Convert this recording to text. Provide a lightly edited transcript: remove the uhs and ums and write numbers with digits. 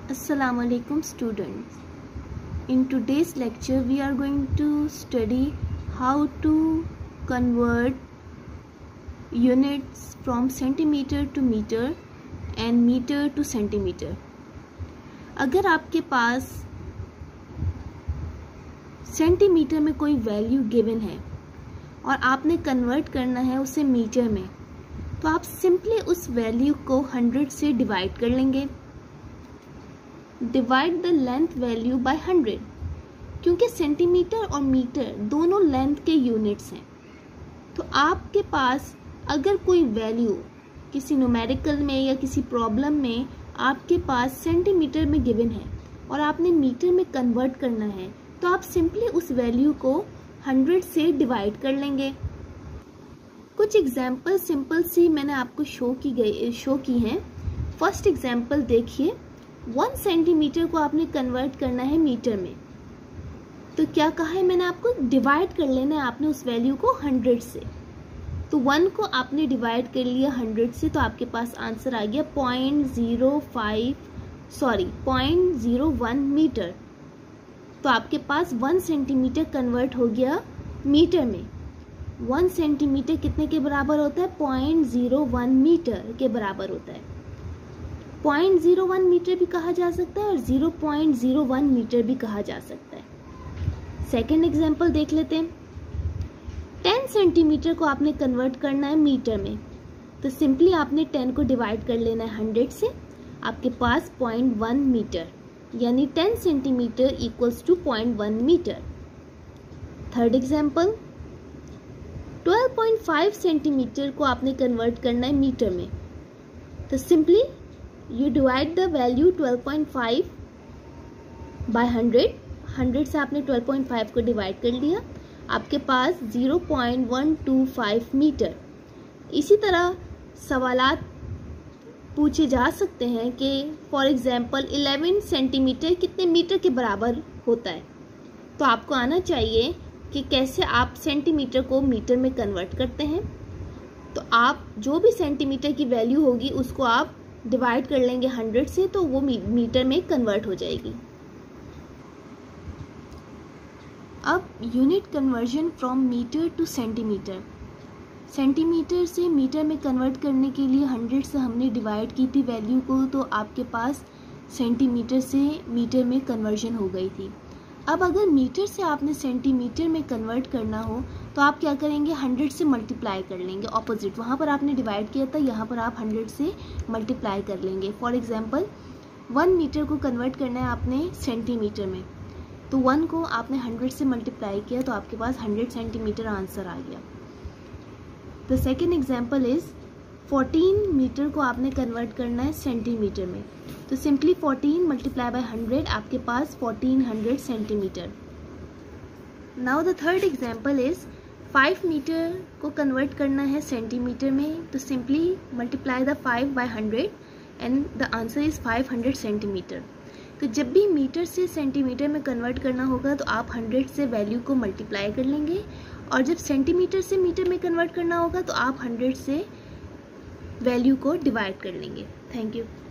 Assalamu alaikum students. In today's lecture we are going to study how to convert units from centimeter to meter and meter to centimeter. अगर आपके पास centimetre में कोई value given है और आपने convert करना है उसे मीटर में, तो आप सिंपली उस वैल्यू को 100 से डिवाइड कर लेंगे. Divide the length value by 100, क्योंकि सेंटीमीटर और मीटर दोनों लेंथ के यूनिट्स हैं. तो आपके पास अगर कोई वैल्यू किसी न्यूमेरिकल में या किसी प्रॉब्लम में आपके पास सेंटीमीटर में गिवन है और आपने मीटर में कन्वर्ट करना है, तो आप सिंपली उस वैल्यू को 100 से डिवाइड कर लेंगे. कुछ एग्जाम्पल सिंपल सी मैंने आपको शो की हैं. फर्स्ट एग्जाम्पल देखिए. 1 सेंटीमीटर को आपने कन्वर्ट करना है मीटर में, तो क्या कहा है मैंने आपको, डिवाइड कर लेना है आपने उस वैल्यू को 100 से. तो 1 को आपने डिवाइड कर लिया 100 से, तो आपके पास आंसर आ गया 0.01 मीटर. तो आपके पास 1 सेंटीमीटर कन्वर्ट हो गया मीटर में. 1 सेंटीमीटर कितने के बराबर होता है? 0.01 मीटर के बराबर होता है. 0.01 मीटर भी कहा जा सकता है और 0.01 मीटर भी कहा जा सकता है. सेकेंड एग्जाम्पल देख लेते हैं. 10 सेंटीमीटर को आपने कन्वर्ट करना है मीटर में, तो सिंपली आपने 10 को डिवाइड कर लेना है 100 से. आपके पास 0.1 मीटर, यानी 10 centimetre equals to 0.1 metre. Third example. 12.5 centimetre को आपने कन्वर्ट करना है मीटर में, तो simply you divide the value 12.5 by 100 से आपने 12.5 को डिवाइड कर लिया. आपके पास 0.125 मीटर. इसी तरह सवालात पूछे जा सकते हैं कि फॉर एग्जांपल 11 सेंटीमीटर कितने मीटर के बराबर होता है. तो आपको आना चाहिए कि कैसे आप सेंटीमीटर को मीटर में कन्वर्ट करते हैं. तो आप जो भी सेंटीमीटर की वैल्यू होगी उसको आप डिवाइड कर लेंगे 100 से, तो वो मीटर में कन्वर्ट हो जाएगी. अब unit conversion from metre to centimetre. Centimetre से मीटर में कन्वर्ट करने के लिए 100 से हमने डिवाइड की थी वैल्यू को, तो आपके पास सेंटीमीटर से मीटर में कन्वर्जन हो गई थी. अब अगर मीटर से आपने सेंटीमीटर में कन्वर्ट करना हो तो आप क्या करेंगे, 100 से मल्टीप्लाई कर लेंगे. ऑपोजिट, वहाँ पर आपने डिवाइड किया था, यहाँ पर आप 100 से मल्टीप्लाई कर लेंगे. फॉर एग्जांपल 1 मीटर को कन्वर्ट करना है आपने सेंटीमीटर में, तो 1 को आपने 100 से मल्टीप्लाई किया, तो आपके पास 100 सेंटीमीटर आंसर आ गया. The second example is 14 metre को आपने कन्वर्ट करना है सेंटीमीटर में, तो सिंपली 14 मल्टीप्लाई बाय 100, आपके पास 1400 centimetre. Now the third example is 5 metre को कन्वर्ट करना है सेंटीमीटर में, तो simply multiply the 5 by 100 and the answer is 500 centimetre. तो जब भी मीटर से सेंटीमीटर में कन्वर्ट करना होगा तो आप 100 से वैल्यू को मल्टीप्लाई कर लेंगे, और जब सेंटीमीटर से मीटर में कन्वर्ट करना होगा तो आप 100 से वैल्यू को डिवाइड कर लेंगे. Thank you.